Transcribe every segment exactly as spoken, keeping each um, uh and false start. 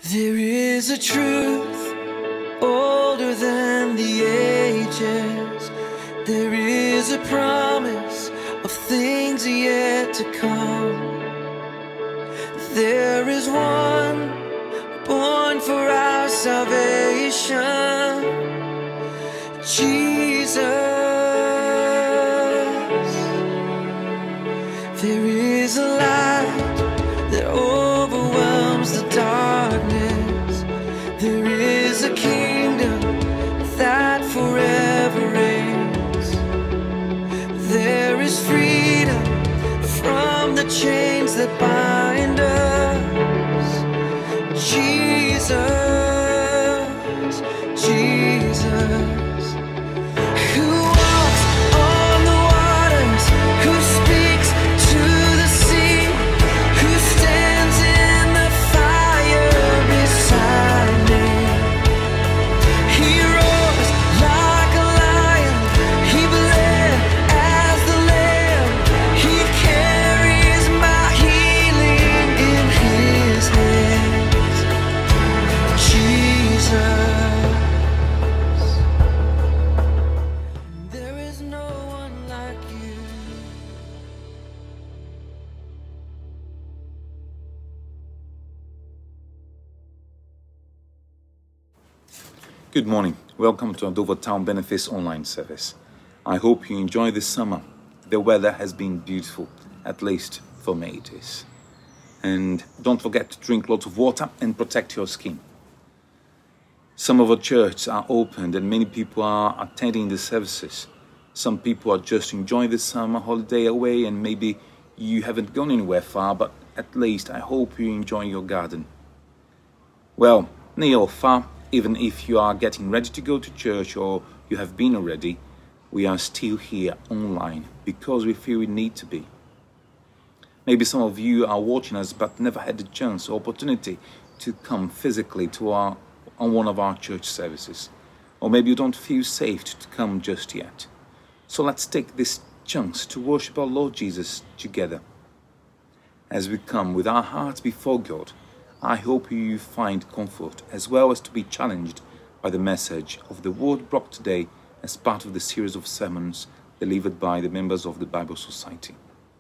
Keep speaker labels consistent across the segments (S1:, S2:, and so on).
S1: There is a truth older than the ages. There is a promise of things yet to come. There is one born for our salvation, Jesus. There is a light that overwhelms the darkness. There is a kingdom that forever reigns. There is freedom from the chains that bind us. Jesus, Jesus, who walks on the waters, who speaks to the sea, who stands in the fire beside me. He roars like a lion, he bled as the lamb, he carries my healing in his hands. Jesus, there is no one like you.
S2: Good morning. Welcome to our Dover Town Benefice online service. I hope you enjoy this summer. The weather has been beautiful, at least for me it is. And don't forget to drink lots of water and protect your skin. Some of our churches are opened and many people are attending the services. Some people are just enjoying the summer holiday away and maybe you haven't gone anywhere far, but at least I hope you enjoy your garden. Well, near or far, even if you are getting ready to go to church or you have been already, we are still here online because we feel we need to be. Maybe some of you are watching us but never had the chance or opportunity to come physically to our on one of our church services. Or maybe you don't feel safe to come just yet. So let's take this chance to worship our Lord Jesus together. As we come with our hearts before God, I hope you find comfort as well as to be challenged by the message of the word brought today as part of the series of sermons delivered by the members of the Bible Society.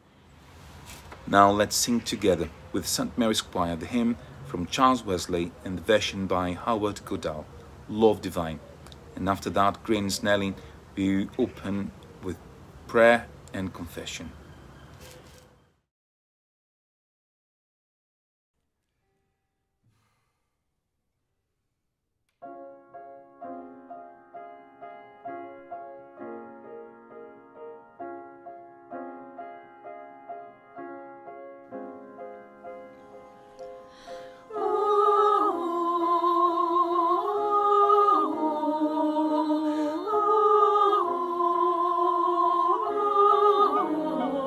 S2: Now let's sing together with Saint Mary's Choir the hymn from Charles Wesley and the version by Howard Goodall, Love Divine. And after that, Green Snelling will open with prayer and confession.
S3: Oh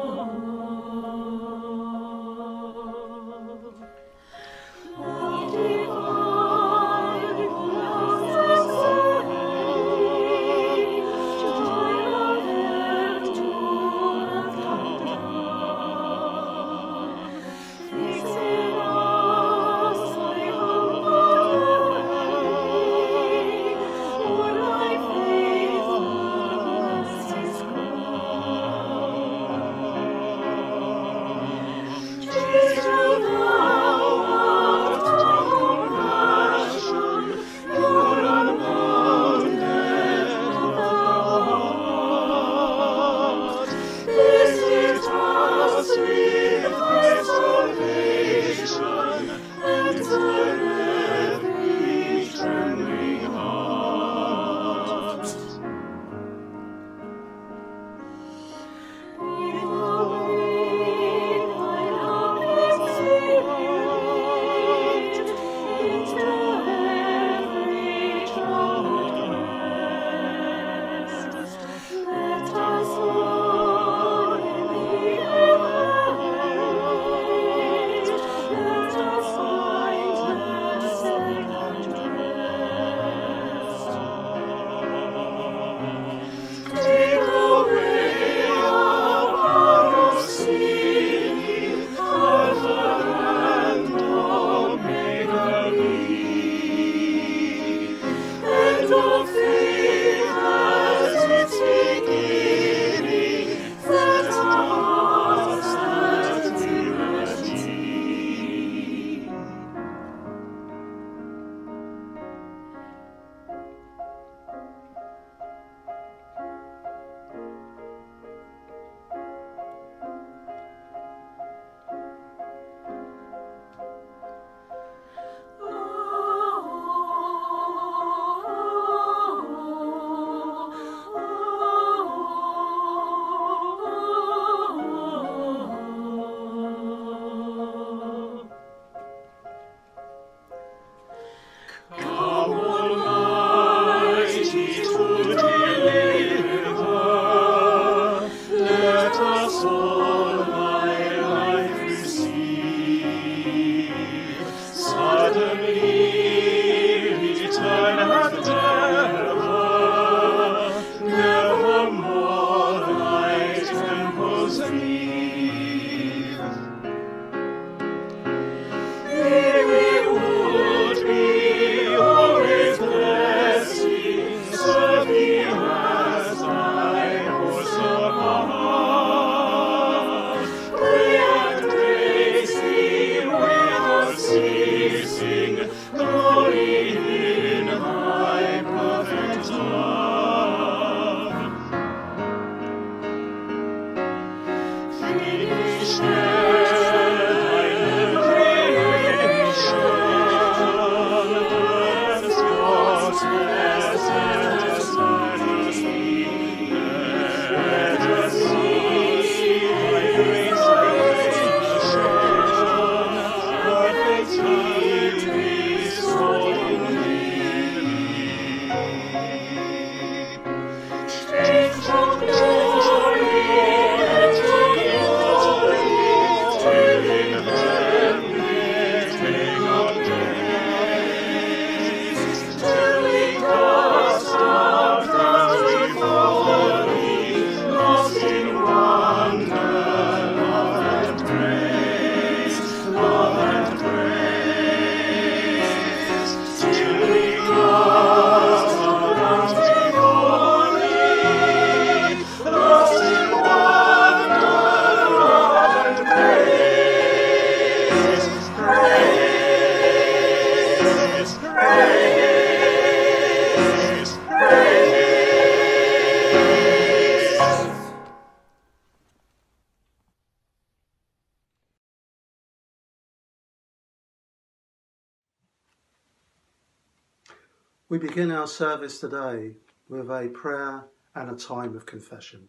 S3: We begin our service today with a prayer and a time of confession.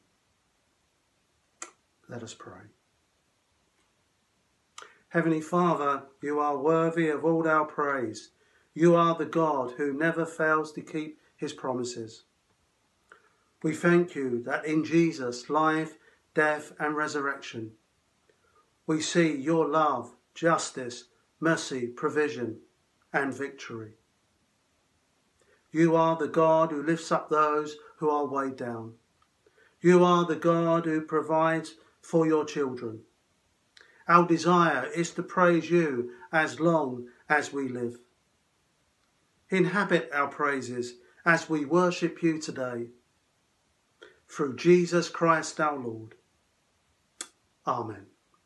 S3: Let us pray. Heavenly Father, you are worthy of all our praise. You are the God who never fails to keep his promises. We thank you that in Jesus' life, death and resurrection, we see your love, justice, mercy, provision and victory. You are the God who lifts up those who are weighed down. You are the God who provides for your children. Our desire is to praise you as long as we live. Inhabit our praises as we worship you today. Through Jesus Christ our Lord. Amen.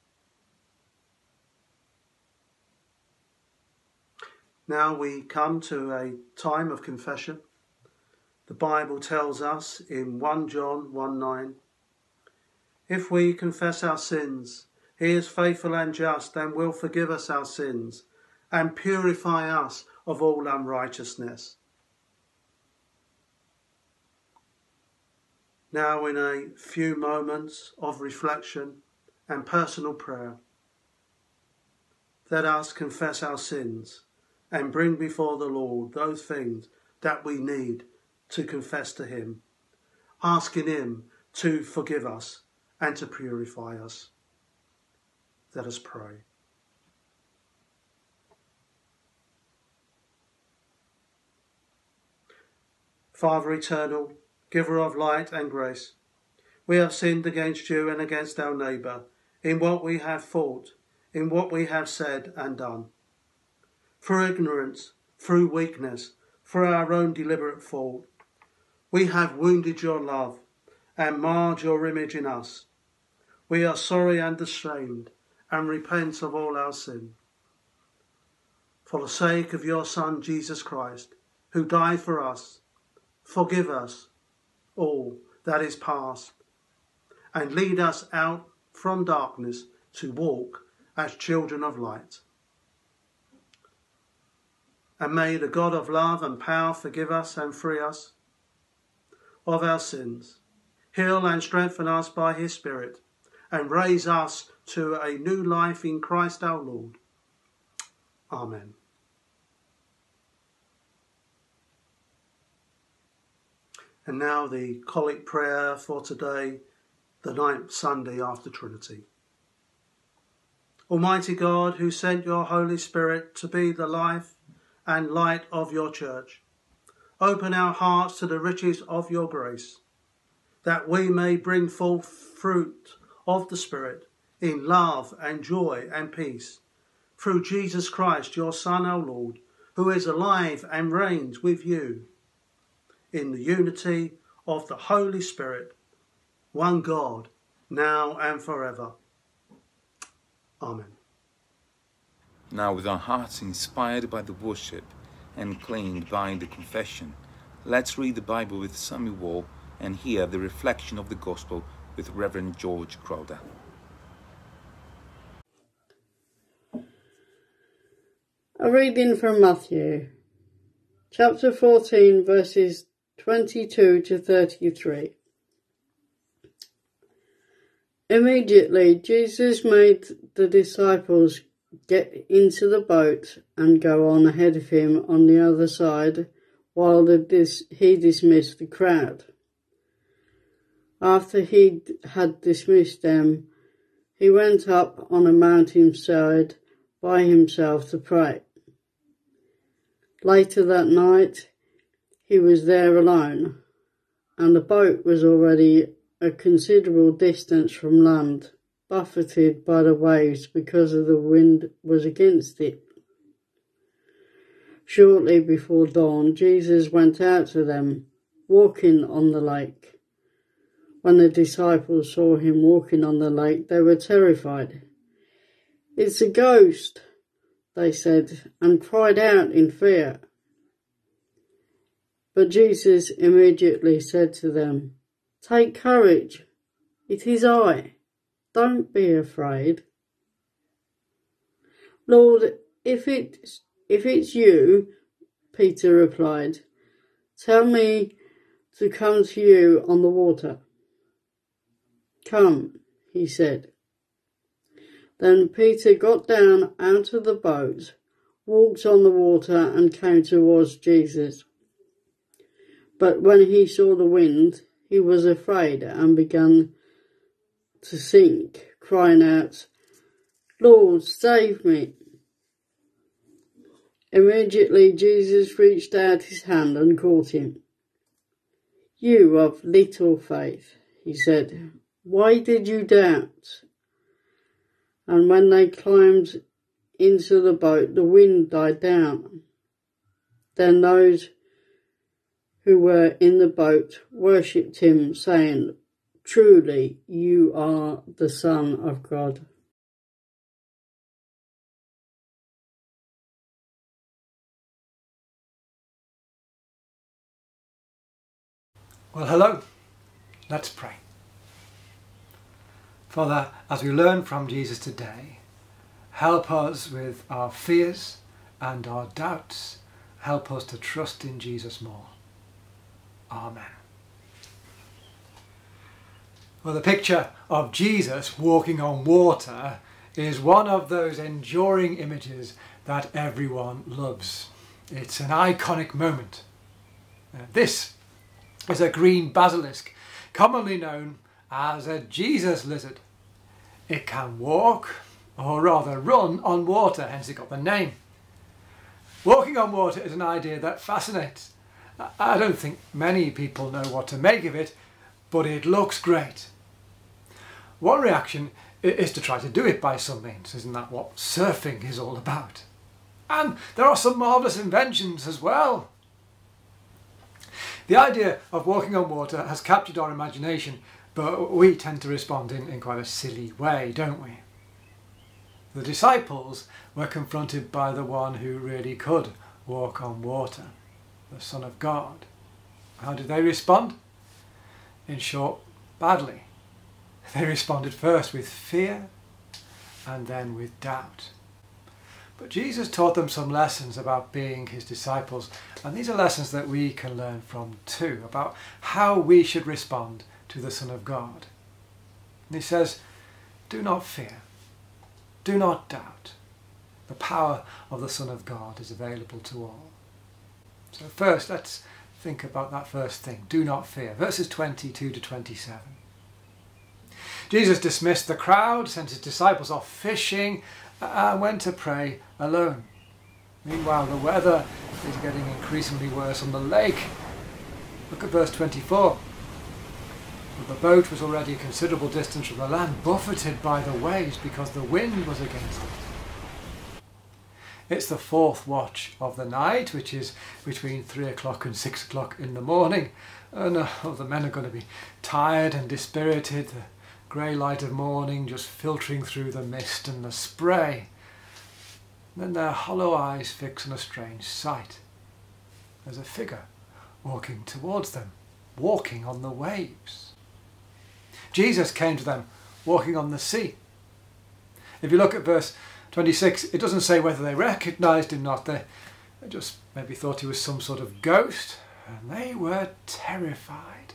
S3: Now we come to a time of confession. The Bible tells us in First John one nine, if we confess our sins, he is faithful and just and will forgive us our sins and purify us of all unrighteousness. Now in a few moments of reflection and personal prayer, let us confess our sins and bring before the Lord those things that we need to confess to him, asking him to forgive us and to purify us. Let us pray. Father eternal, giver of light and grace, we have sinned against you and against our neighbour in what we have thought, in what we have said and done. Through ignorance, through weakness, through our own deliberate fault, we have wounded your love and marred your image in us. We are sorry and ashamed and repent of all our sin. For the sake of your Son, Jesus Christ, who died for us, forgive us all that is past and lead us out from darkness to walk as children of light. And may the God of love and power forgive us and free us of our sins, heal and strengthen us by his Spirit, and raise us to a new life in Christ our Lord. Amen. And now the collect prayer for today, the ninth Sunday after Trinity. Almighty God, who sent your Holy Spirit to be the life and light of your church, open our hearts to the riches of your grace, that we may bring forth fruit of the Spirit in love and joy and peace, through Jesus Christ, your Son, our Lord, who is alive and reigns with you in the unity of the Holy Spirit, one God, now and forever. Amen.
S2: Now, with our hearts inspired by the worship and claimed by the confession, let's read the Bible with Samuel Wall and hear the reflection of the Gospel with Reverend George Crowder.
S4: A reading from Matthew, chapter fourteen, verses twenty-two to thirty-three. Immediately Jesus made the disciples get into the boat and go on ahead of him on the other side, while the dis- he dismissed the crowd. After he had dismissed them, he went up on a mountainside by himself to pray. Later that night, he was there alone, and the boat was already a considerable distance from land, buffeted by the waves because of the wind was against it. Shortly before dawn, Jesus went out to them, walking on the lake. When the disciples saw him walking on the lake, they were terrified. "It's a ghost," they said, and cried out in fear. But Jesus immediately said to them, "Take courage, it is I. Don't be afraid." "Lord, if it's, if it's you," Peter replied, "tell me to come to you on the water." "Come," he said. Then Peter got down out of the boat, walked on the water and came towards Jesus. But when he saw the wind, he was afraid and began to sink, crying out, "Lord, save me." Immediately Jesus reached out his hand and caught him. "You of little faith," he said, "why did you doubt?" And when they climbed into the boat, the wind died down. Then those who were in the boat worshipped him, saying, "Truly, you are the Son of God."
S5: Well, hello. Let's pray. Father, as we learn from Jesus today, help us with our fears and our doubts. Help us to trust in Jesus more. Amen. Well, the picture of Jesus walking on water is one of those enduring images that everyone loves. It's an iconic moment. Uh, this is a green basilisk, commonly known as a Jesus lizard. It can walk, or rather run, on water, hence it got the name. Walking on water is an idea that fascinates. I don't think many people know what to make of it, but it looks great. One reaction is to try to do it by some means. Isn't that what surfing is all about? And there are some marvellous inventions as well. The idea of walking on water has captured our imagination, but we tend to respond in, in quite a silly way, don't we? The disciples were confronted by the one who really could walk on water, the Son of God. How did they respond? In short, badly. They responded first with fear and then with doubt. But Jesus taught them some lessons about being his disciples, and these are lessons that we can learn from too, about how we should respond to the Son of God. And he says, do not fear, do not doubt. The power of the Son of God is available to all. So first, let's think about that first thing, do not fear. Verses twenty-two to twenty-seven. Jesus dismissed the crowd, sent his disciples off fishing, and went to pray alone. Meanwhile, the weather is getting increasingly worse on the lake. Look at verse twenty-four. But the boat was already a considerable distance from the land, buffeted by the waves because the wind was against it. It's the fourth watch of the night, which is between three o'clock and six o'clock in the morning. And uh, oh, the men are going to be tired and dispirited. The grey light of morning just filtering through the mist and the spray. And then their hollow eyes fix on a strange sight. There's a figure walking towards them, walking on the waves. Jesus came to them walking on the sea. If you look at verse twenty-six, it doesn't say whether they recognised him or not. They, they just maybe thought he was some sort of ghost, and they were terrified.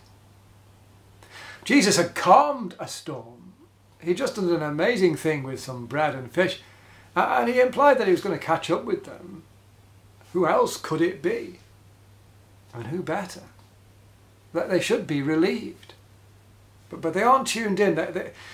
S5: Jesus had calmed a storm. He just done an amazing thing with some bread and fish, and he implied that he was going to catch up with them. Who else could it be? And who better? That they should be relieved. But, but they aren't tuned in. They, they,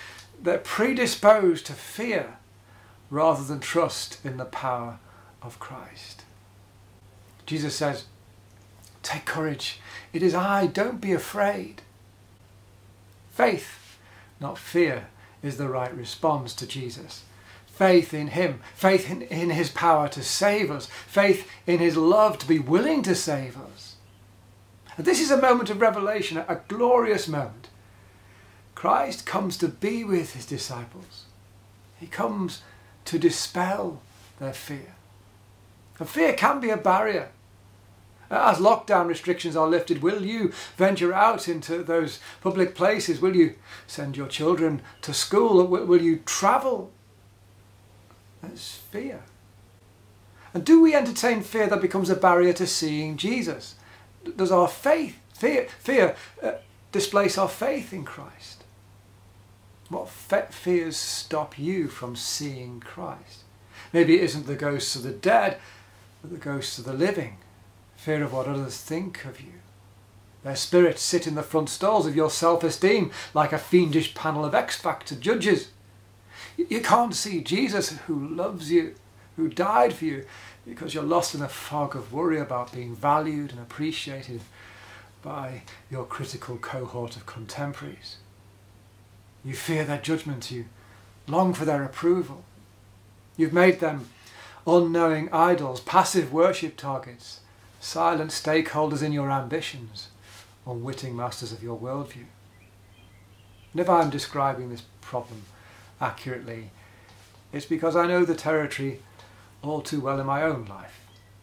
S5: they're predisposed to fear rather than trust in the power of Christ. Jesus says, take courage. It is I. Don't be afraid. Faith, not fear, is the right response to Jesus. Faith in him, faith in, in his power to save us, faith in his love to be willing to save us. And this is a moment of revelation, a glorious moment. Christ comes to be with his disciples. He comes to dispel their fear. And fear can be a barrier. As lockdown restrictions are lifted, will you venture out into those public places? Will you send your children to school? Will you travel? That's fear. And do we entertain fear that becomes a barrier to seeing Jesus? Does our faith, fear, fear uh, displace our faith in Christ? What fe- fears stop you from seeing Christ? Maybe it isn't the ghosts of the dead, but the ghosts of the living. Fear of what others think of you. Their spirits sit in the front stalls of your self-esteem like a fiendish panel of X-Factor judges. You can't see Jesus who loves you, who died for you, because you're lost in a fog of worry about being valued and appreciated by your critical cohort of contemporaries. You fear their judgment, you long for their approval. You've made them unknowing idols, passive worship targets, silent stakeholders in your ambitions, unwitting masters of your worldview. And if I'm describing this problem accurately, it's because I know the territory all too well in my own life.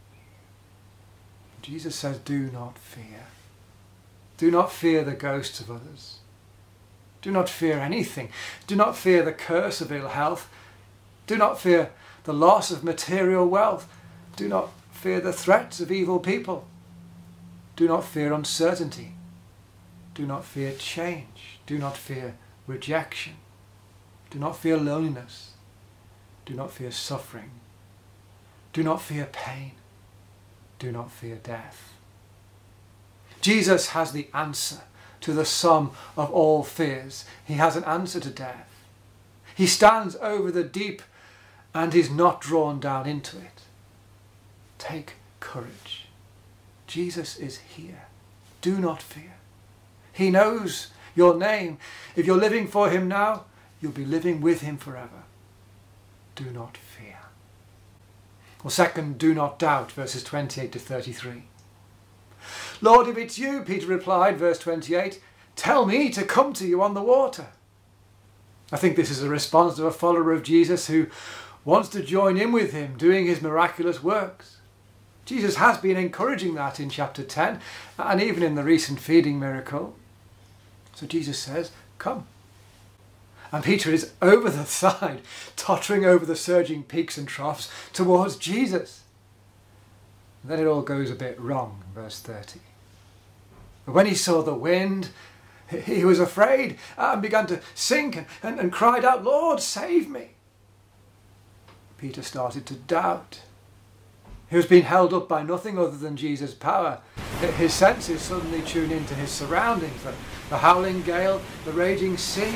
S5: Jesus says, do not fear. Do not fear the ghosts of others. Do not fear anything. Do not fear the curse of ill health. Do not fear the loss of material wealth. Do not fear the threats of evil people. Do not fear uncertainty. Do not fear change. Do not fear rejection. Do not fear loneliness. Do not fear suffering. Do not fear pain. Do not fear death. Jesus has the answer to the sum of all fears. He has an answer to death. He stands over the deep and is not drawn down into it. Take courage. Jesus is here. Do not fear. He knows your name. If you're living for him now, you'll be living with him forever. Do not fear. Well, second, do not doubt, verses twenty-eight to thirty-three. Lord, if it's you, Peter replied, verse twenty-eight, tell me to come to you on the water. I think this is a response to a follower of Jesus who wants to join in with him, doing his miraculous works. Jesus has been encouraging that in chapter ten, and even in the recent feeding miracle. So Jesus says, come. And Peter is over the side, tottering over the surging peaks and troughs towards Jesus. And then it all goes a bit wrong, verse thirty. But when he saw the wind, he was afraid and began to sink and, and, and cried out, Lord, save me. Peter started to doubt. He was being held up by nothing other than Jesus' power. His senses suddenly tune into his surroundings, the, the howling gale, the raging sea.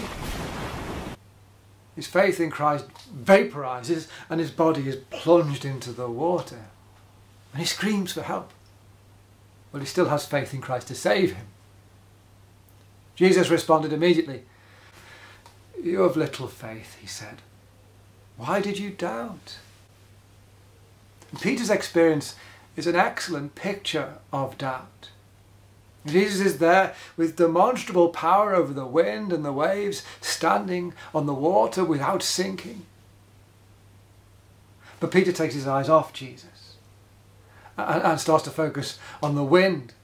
S5: His faith in Christ vaporizes and his body is plunged into the water. And he screams for help. Well, he still has faith in Christ to save him. Jesus responded immediately. You have little faith, he said. Why did you doubt? And Peter's experience is an excellent picture of doubt. Jesus is there with demonstrable power over the wind and the waves, standing on the water without sinking. But Peter takes his eyes off Jesus and, and starts to focus on the wind.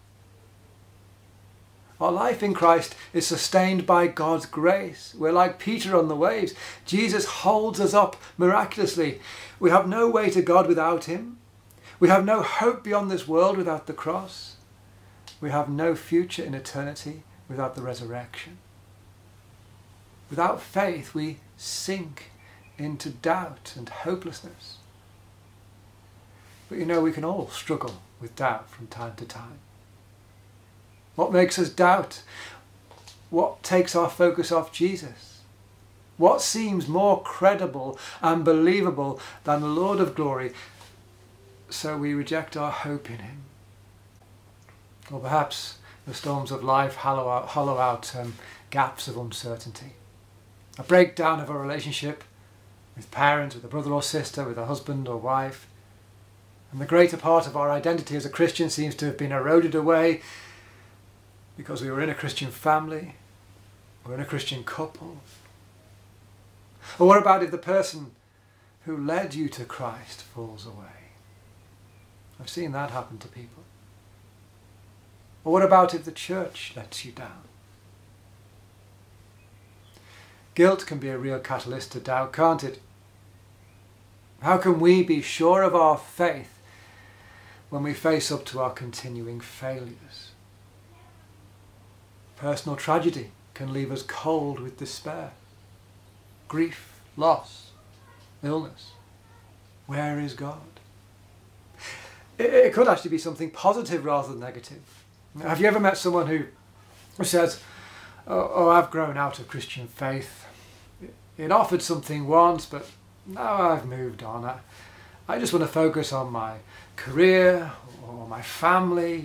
S5: Our life in Christ is sustained by God's grace. We're like Peter on the waves. Jesus holds us up miraculously. We have no way to God without him. We have no hope beyond this world without the cross. We have no future in eternity without the resurrection. Without faith, we sink into doubt and hopelessness. But you know, we can all struggle with doubt from time to time. What makes us doubt? What takes our focus off Jesus? What seems more credible and believable than the Lord of glory? So we reject our hope in him. Or perhaps the storms of life hollow out, hollow out um, gaps of uncertainty. A breakdown of a relationship with parents, with a brother or sister, with a husband or wife. And the greater part of our identity as a Christian seems to have been eroded away because we were in a Christian family, we're in a Christian couple. Or what about if the person who led you to Christ falls away? I've seen that happen to people. Or what about if the church lets you down? Guilt can be a real catalyst to doubt, can't it? How can we be sure of our faith when we face up to our continuing failures? Personal tragedy can leave us cold with despair. Grief, loss, illness. Where is God? It could actually be something positive rather than negative. Have you ever met someone who says, oh, oh, I've grown out of Christian faith. It offered something once, but now I've moved on. I, I just want to focus on my career or my family.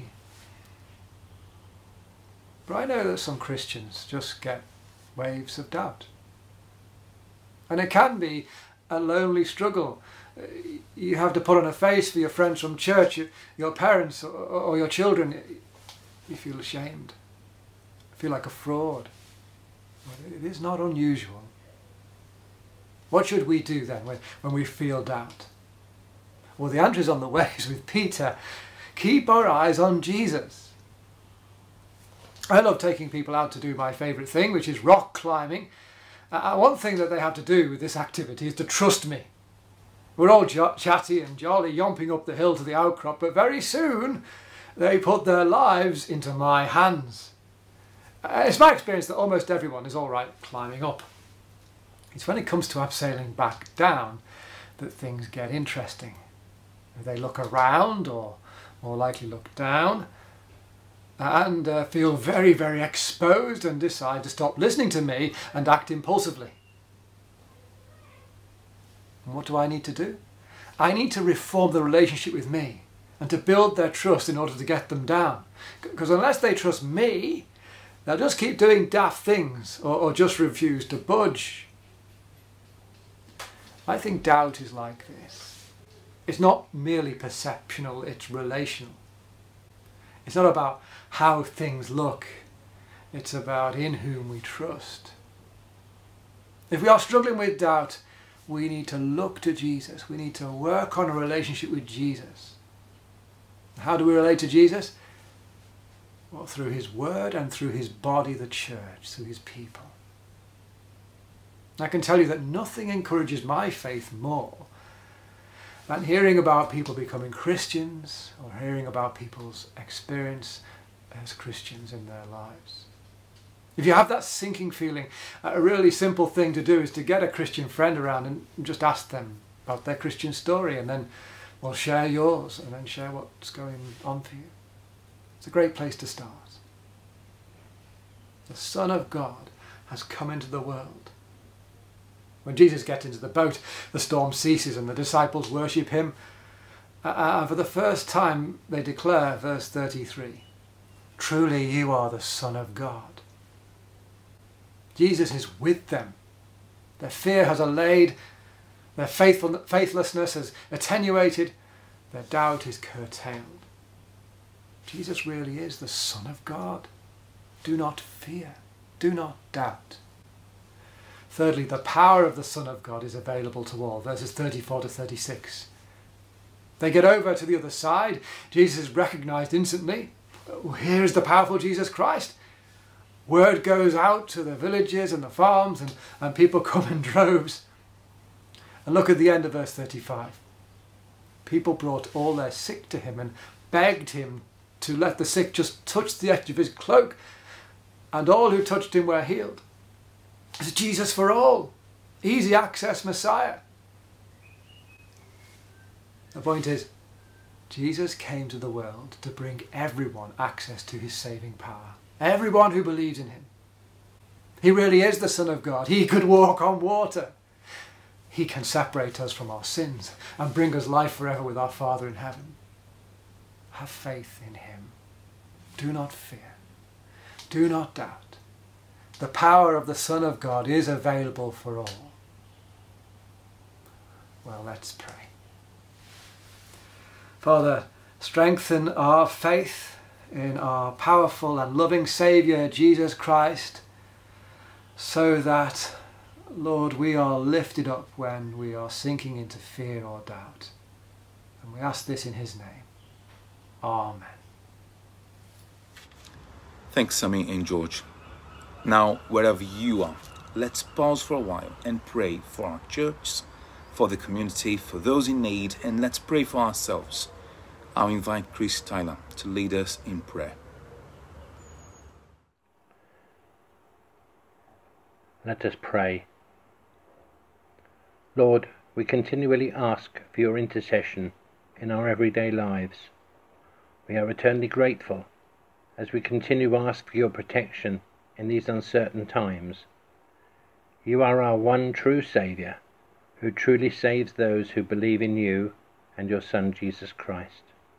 S5: But I know that some Christians just get waves of doubt. And it can be a lonely struggle. You have to put on a face for your friends from church, your parents or your children. You feel ashamed. You feel like a fraud. It is not unusual. What should we do then when, when we feel doubt? Well, the answer is on the ways with Peter. Keep our eyes on Jesus. I love taking people out to do my favourite thing, which is rock climbing. Uh, one thing that they have to do with this activity is to trust me. We're all j chatty and jolly, yomping up the hill to the outcrop, but very soon they put their lives into my hands. Uh, it's my experience that almost everyone is all right climbing up. It's when it comes to abseiling back down that things get interesting. They look around, or more likely look down, and uh, feel very, very exposed and decide to stop listening to me and act impulsively. And what do I need to do? I need to reform the relationship with me and to build their trust in order to get them down. Because unless they trust me, they'll just keep doing daft things or, or just refuse to budge. I think doubt is like this. It's not merely perceptional, it's relational. It's not about how things look, it's about in whom we trust. If we are struggling with doubt, we need to look to Jesus. We need to work on a relationship with Jesus. How do we relate to Jesus? Well, through his word and through his body, the church, through his people. I can tell you that nothing encourages my faith more than hearing about people becoming Christians or hearing about people's experience as Christians in their lives. If you have that sinking feeling, a really simple thing to do is to get a Christian friend around and just ask them about their Christian story, and then, well, share yours and then share what's going on for you. It's a great place to start. The Son of God has come into the world. When Jesus gets into the boat, the storm ceases and the disciples worship him. Uh, and for the first time they declare, verse thirty-three, truly you are the Son of God. Jesus is with them. Their fear has allayed, their faithful, faithlessness has attenuated, their doubt is curtailed. Jesus really is the Son of God. Do not fear, do not doubt. Thirdly, the power of the Son of God is available to all. Verses thirty-four to thirty-six. They get over to the other side. Jesus is recognized instantly. Here's the powerful Jesus Christ. Word goes out to the villages and the farms, and, and people come in droves. And look at the end of verse thirty-five. People brought all their sick to him and begged him to let the sick just touch the edge of his cloak, and all who touched him were healed. It's Jesus for all. Easy access Messiah. The point is, Jesus came to the world to bring everyone access to his saving power. Everyone who believes in him. He really is the Son of God. He could walk on water. He can separate us from our sins and bring us life forever with our Father in heaven. Have faith in him. Do not fear. Do not doubt. The power of the Son of God is available for all. Well, let's pray. Father, strengthen our faith in our powerful and loving Saviour, Jesus Christ, so that, Lord, we are lifted up when we are sinking into fear or doubt. And we ask this in his name. Amen.
S2: Thanks, Sammy and George. Now, wherever you are, let's pause for a while and pray for our church, for the community, for those in need, and let's pray for ourselves. I'll invite Chris Tyler to lead us in prayer.
S6: Let us pray. Lord, we continually ask for your intercession in our everyday lives. We are eternally grateful as we continue to ask for your protection in these uncertain times. You are our one true Saviour, who truly saves those who believe in you and your Son Jesus Christ.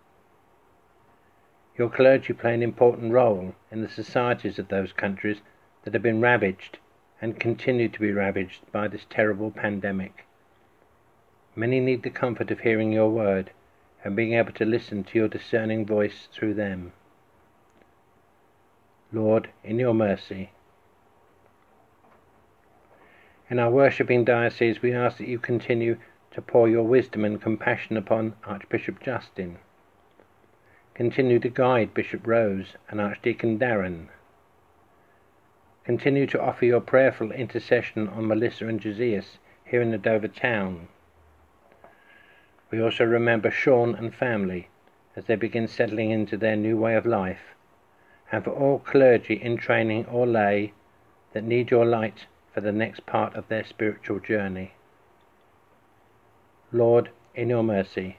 S6: Your clergy play an important role in the societies of those countries that have been ravaged and continue to be ravaged by this terrible pandemic. Many need the comfort of hearing your word and being able to listen to your discerning voice through them. Lord, in your mercy. In our worshipping diocese, we ask that you continue to pour your wisdom and compassion upon Archbishop Justin. Continue to guide Bishop Rose and Archdeacon Darren. Continue to offer your prayerful intercession on Melissa and Josias here in the Dover town. We also remember Sean and family as they begin settling into their new way of life, and for all clergy in training or lay that need your light for the next part of their spiritual journey. Lord, in your mercy.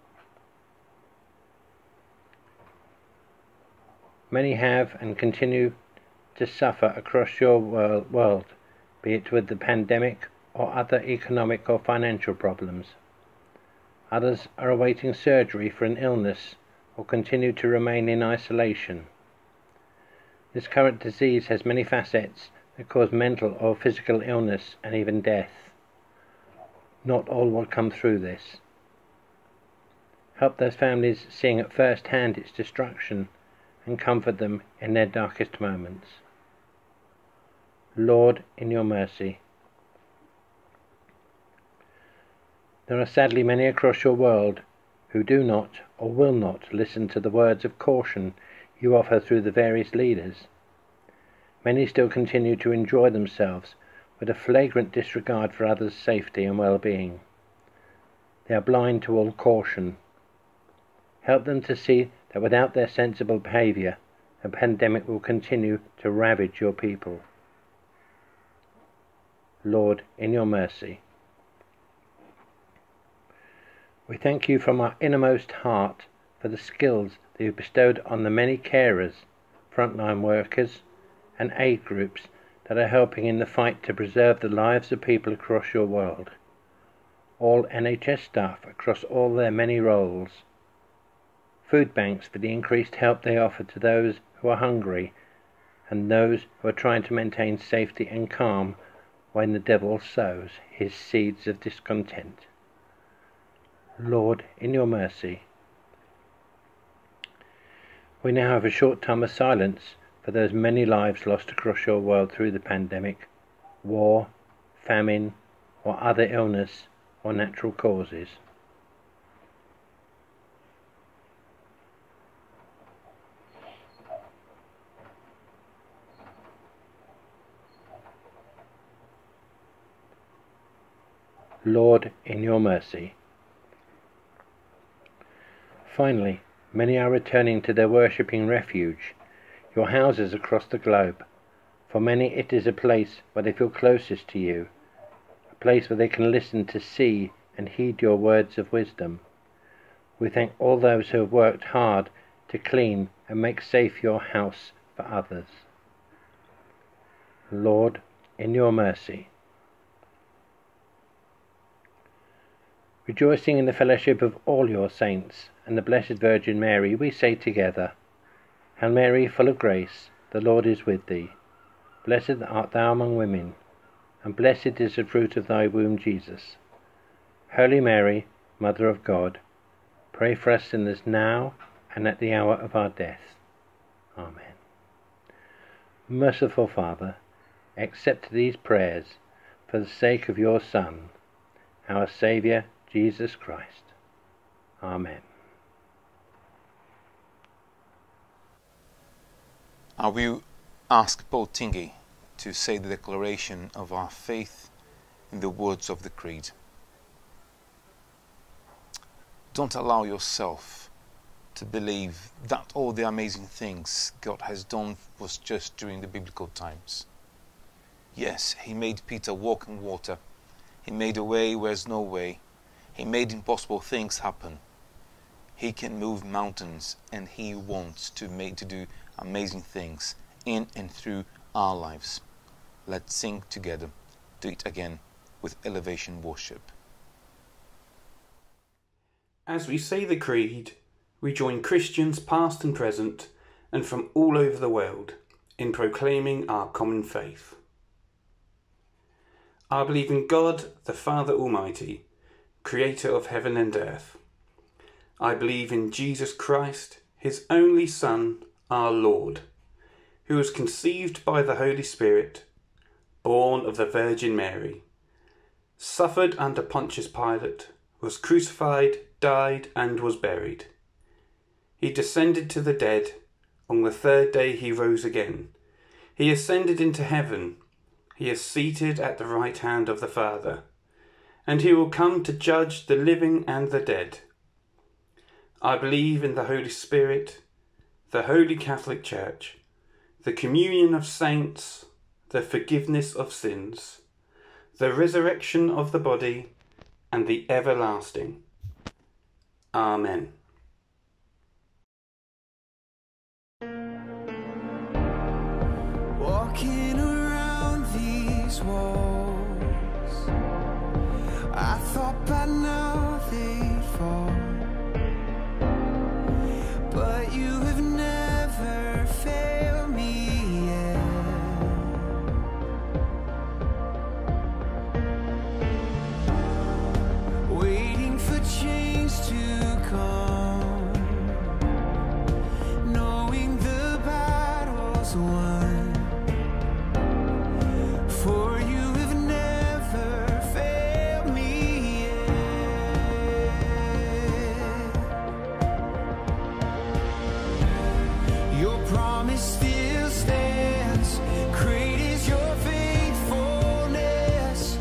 S6: Many have and continue to suffer across your world, be it with the pandemic or other economic or financial problems. Others are awaiting surgery for an illness or continue to remain in isolation. This current disease has many facets that cause mental or physical illness and even death. Not all will come through this. Help those families seeing at first hand its destruction and comfort them in their darkest moments. Lord, in your mercy. There are sadly many across your world who do not or will not listen to the words of caution you offer through the various leaders. Many still continue to enjoy themselves with a flagrant disregard for others' safety and well-being. They are blind to all caution. Help them to see that without their sensible behaviour, the pandemic will continue to ravage your people. Lord, in your mercy. We thank you from our innermost heart for the skills that you bestowed on the many carers, frontline workers and aid groups that are helping in the fight to preserve the lives of people across your world. All N H S staff across all their many roles. Food banks for the increased help they offer to those who are hungry and those who are trying to maintain safety and calm when the devil sows his seeds of discontent. Lord, in your mercy. We now have a short time of silence for those many lives lost across your world through the pandemic, war, famine, or other illness or natural causes. Lord, in your mercy. Finally, many are returning to their worshipping refuge, your houses across the globe. For many it is a place where they feel closest to you, a place where they can listen to see and heed your words of wisdom. We thank all those who have worked hard to clean and make safe your house for others. Lord, in your mercy. Rejoicing in the fellowship of all your saints and the Blessed Virgin Mary, we say together, Hail Mary, full of grace, the Lord is with thee. Blessed art thou among women, and blessed is the fruit of thy womb, Jesus. Holy Mary, Mother of God, pray for us sinners now and at the hour of our death. Amen. Merciful Father, accept these prayers for the sake of your Son, our Saviour, Jesus Christ. Amen.
S2: I will ask Paul Tingey to say the declaration of our faith in the words of the Creed. Don't allow yourself to believe that all the amazing things God has done was just during the biblical times. Yes, He made Peter walk on water. He made a way where there's no way. He made impossible things happen. He can move mountains, and He wants to make to do amazing things in and through our lives. Let's sing together. Do it again with elevation worship.
S7: As we say the Creed, we join Christians past and present and from all over the world in proclaiming our common faith. I believe in God, the Father Almighty, Creator of heaven and earth. I believe in Jesus Christ, His only Son, our Lord, who was conceived by the Holy Spirit, born of the Virgin Mary, suffered under Pontius Pilate, was crucified, died, and was buried. He descended to the dead. On the third day he rose again. He ascended into heaven. He is seated at the right hand of the Father, and he will come to judge the living and the dead. I believe in the Holy Spirit, the Holy Catholic Church, the communion of saints, the forgiveness of sins, the resurrection of the body, and the everlasting. Amen.
S1: Walking around these walls, I thought by now they'd fall, but you have never failed me yet. Waiting for change to come, knowing the battle's won. For you have never failed me yet. Your promise still stands. Great is your faithfulness,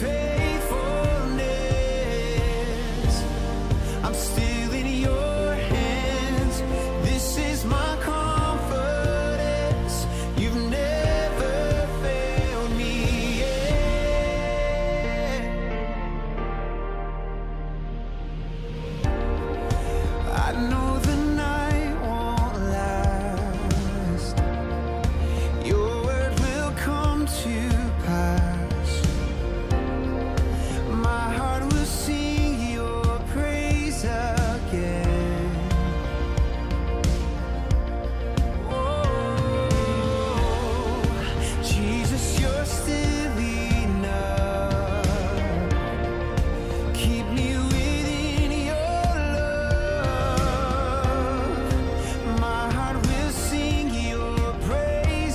S1: faithfulness. I'm still in your hands. This is my confidence. You've never failed me yet. I know the night won't last. Your word will come to pass. My heart will sing your praise again. Oh, Jesus, you're still enough. Keep me within your love. My heart will sing your praise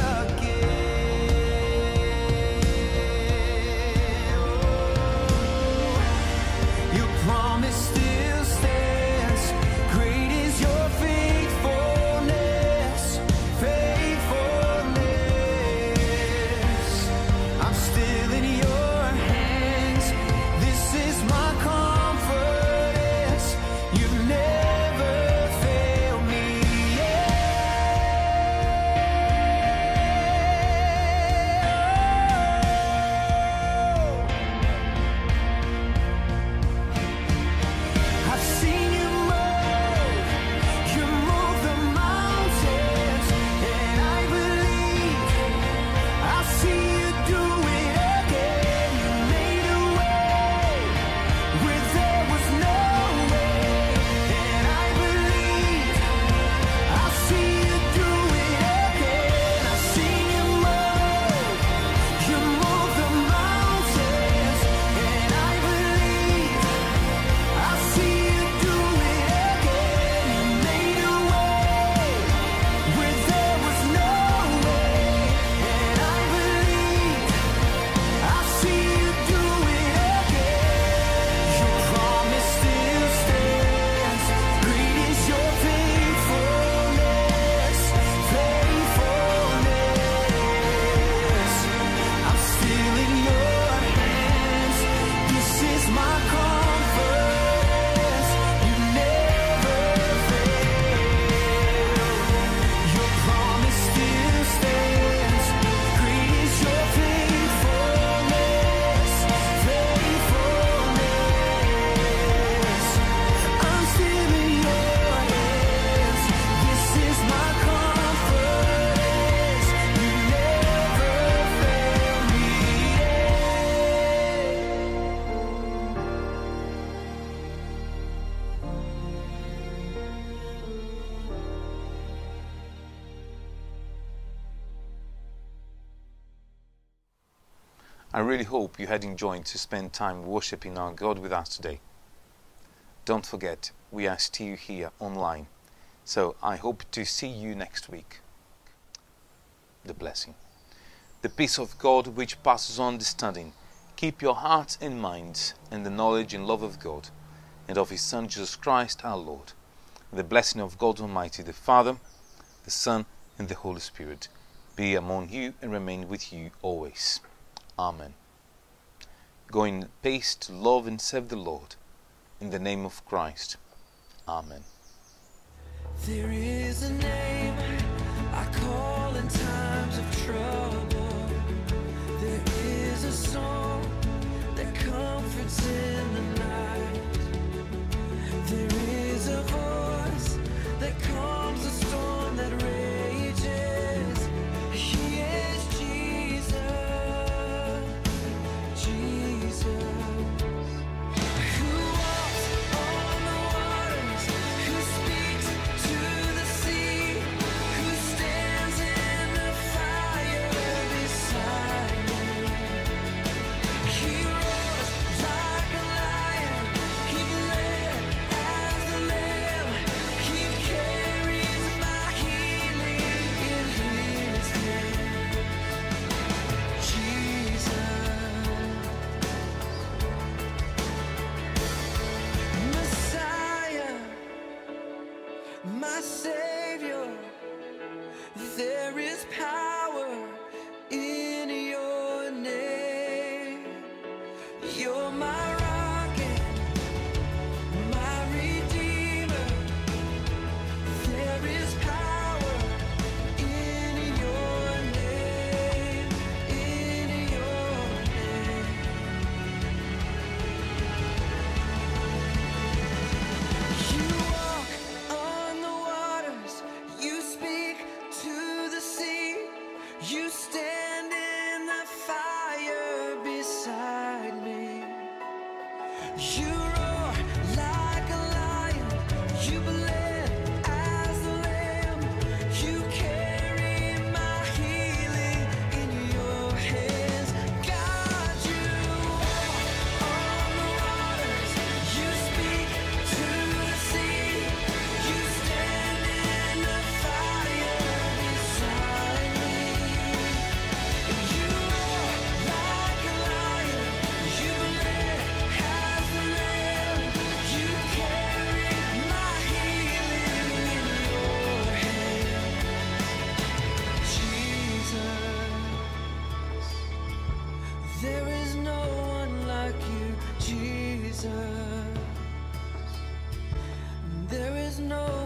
S1: again. Your promise still stands. Great is your faithfulness, faithfulness. I'm still in your hands. This is my confidence. You've never failed me yet.
S2: I really hope you had enjoyed to spend time worshipping our God with us today. Don't forget, we are still here online, so I hope to see you next week. The blessing. The peace of God which passes all understanding, keep your hearts and minds in the knowledge and love of God and of His Son Jesus Christ our Lord. The blessing of God Almighty, the Father, the Son, and the Holy Spirit be among you and remain with you always. Amen. Go in peace to love and serve the Lord. In the name of Christ. Amen.
S1: There is a name I call in times of trouble. There is a song that comforts in the night. There is a voice that calms the storm that rages. He is Jesus, Jesus. My Savior, there is power in your name. You're my rock and my Redeemer. There is power in your name, in your name. You walk on the waters, you speak to the sea, you stand in the fire beside me. You roar like a lion, you bled as the lamb, you carry my healing in your hands. God, you walk on the waters, you speak to the sea, you stand in the fire beside me. You roar like a lion, you bled as the lamb, you carry my healing in your hands. Jesus, there is no one like you, Jesus. There is no